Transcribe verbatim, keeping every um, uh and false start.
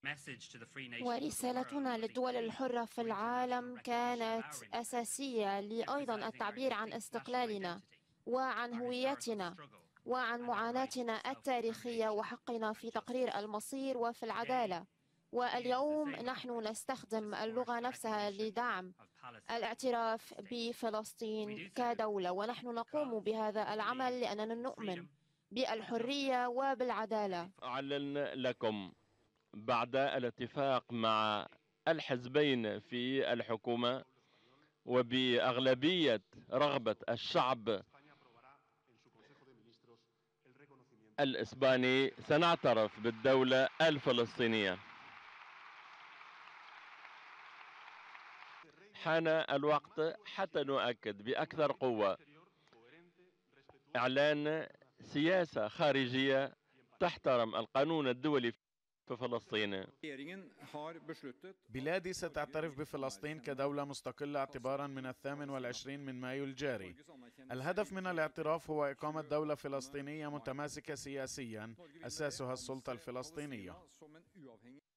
ورسالتنا للدول الحرة في العالم كانت أساسية لأيضا التعبير عن استقلالنا وعن هويتنا وعن معاناتنا التاريخية وحقنا في تقرير المصير وفي العدالة. واليوم نحن نستخدم اللغة نفسها لدعم الاعتراف بفلسطين كدولة، ونحن نقوم بهذا العمل لأننا نؤمن بالحرية وبالعدالة. أعلن لكم بعد الاتفاق مع الحزبين في الحكومة وبأغلبية رغبة الشعب الإسباني سنعترف بالدولة الفلسطينية. حان الوقت حتى نؤكد بأكثر قوة إعلان سياسة خارجية تحترم القانون الدولي في فلسطين. بلادي ستعترف بفلسطين كدولة مستقلة اعتبارا من الثامن والعشرين من مايو الجاري. الهدف من الاعتراف هو إقامة دولة فلسطينية متماسكة سياسيا أساسها السلطة الفلسطينية.